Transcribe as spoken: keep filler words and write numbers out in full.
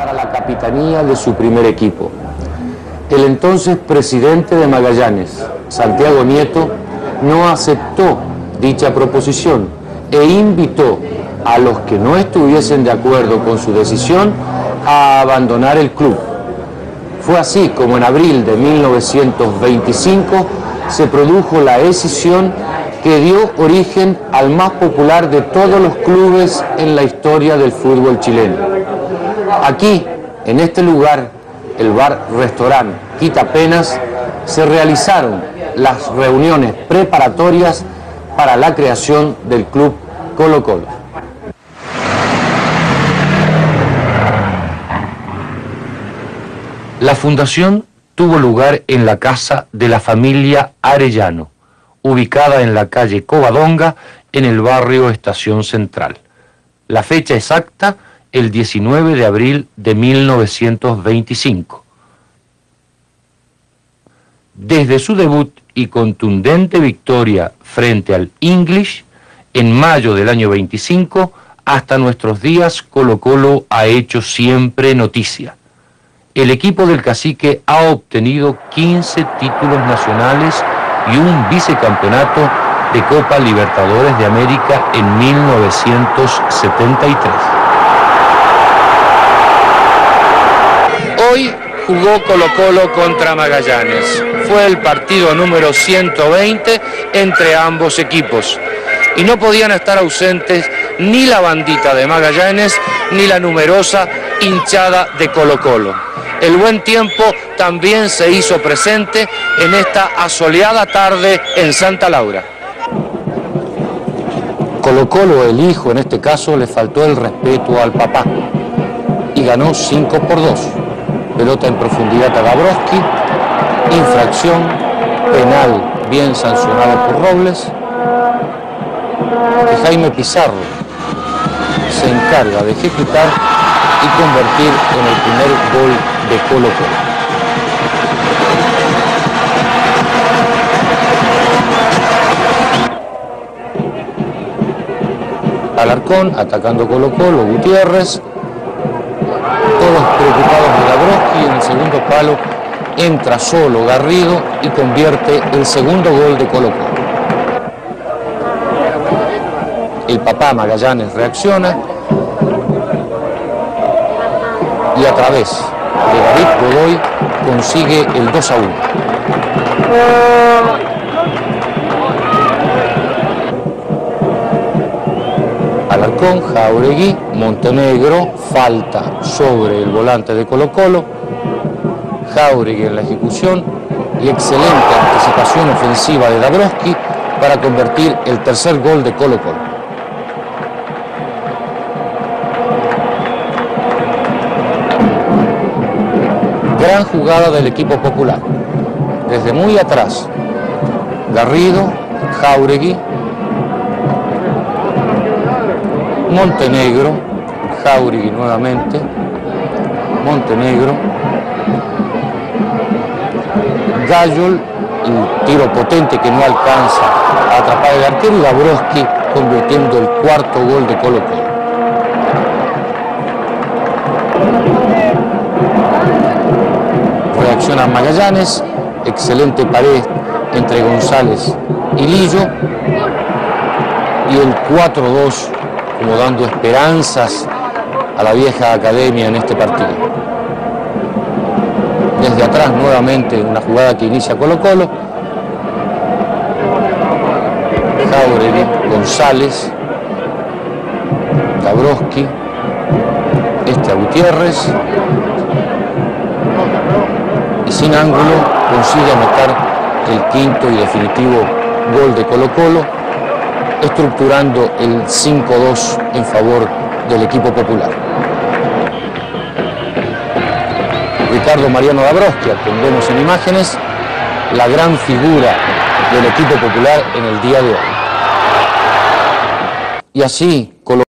para la capitanía de su primer equipo. El entonces presidente de Magallanes, Santiago Nieto, no aceptó dicha proposición e invitó a los que no estuviesen de acuerdo con su decisión a abandonar el club. Fue así como en abril de mil novecientos veinticinco se produjo la escisión que dio origen al más popular de todos los clubes en la historia del fútbol chileno. Aquí, en este lugar, el bar-restaurante Quitapenas, se realizaron las reuniones preparatorias para la creación del club Colo-Colo. La fundación tuvo lugar en la casa de la familia Arellano, ubicada en la calle Covadonga, en el barrio Estación Central. La fecha exacta, el diecinueve de abril de mil novecientos veinticinco. Desde su debut y contundente victoria frente al English, en mayo del año veinticinco, hasta nuestros días Colo-Colo ha hecho siempre noticia. El equipo del cacique ha obtenido quince títulos nacionales y un vicecampeonato de Copa Libertadores de América en mil novecientos setenta y tres. Hoy jugó Colo-Colo contra Magallanes. Fue el partido número ciento veinte entre ambos equipos. Y no podían estar ausentes ni la bandita de Magallanes ni la numerosa hinchada de Colo-Colo. El buen tiempo también se hizo presente en esta asoleada tarde en Santa Laura. Colo-Colo, el hijo en este caso, le faltó el respeto al papá y ganó cinco por dos. Pelota en profundidad a Dabrowski, infracción, penal bien sancionado por Robles, y Jaime Pizarro se encarga de ejecutar y convertir en el primer gol de Colo-Colo. Alarcón atacando Colo-Colo, Gutiérrez, todos preocupados de Dabrowski. En el segundo palo entra solo Garrido y convierte el segundo gol de Colo-Colo. El papá Magallanes reacciona y a través de David Godoy consigue el dos a uno. Alarcón, Jauregui, Montenegro, falta sobre el volante de Colo-Colo, Jauregui en la ejecución y excelente anticipación ofensiva de Dabrowski para convertir el tercer gol de Colo-Colo. Gran jugada del equipo popular. Desde muy atrás, Garrido, Jauregui, Montenegro, Jauregui nuevamente, Montenegro, Gayol, un tiro potente que no alcanza a atrapar el arquero, y Dabrowski convirtiendo el cuarto gol de Colo-Colo. Reacciona Magallanes, excelente pared entre González y Lillo, y el cuatro dos como dando esperanzas a la vieja academia en este partido. Desde atrás nuevamente una jugada que inicia Colo-Colo, Jauregui, González, Dabrowski, este a Gutiérrez, y sin ángulo consigue anotar el quinto y definitivo gol de Colo-Colo, estructurando el cinco dos en favor del equipo popular. Ricardo Mariano Dabrowski, al que vemos en imágenes, la gran figura del equipo popular en el día de hoy. Y así, Colo